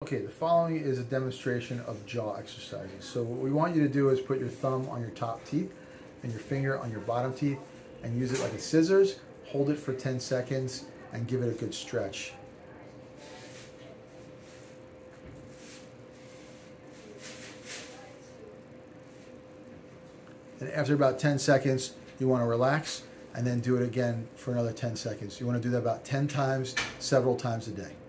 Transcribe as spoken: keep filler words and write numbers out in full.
Okay, the following is a demonstration of jaw exercises. So what we want you to do is put your thumb on your top teeth and your finger on your bottom teeth and use it like a scissors, hold it for ten seconds and give it a good stretch. And after about ten seconds, you want to relax and then do it again for another ten seconds. You want to do that about ten times, several times a day.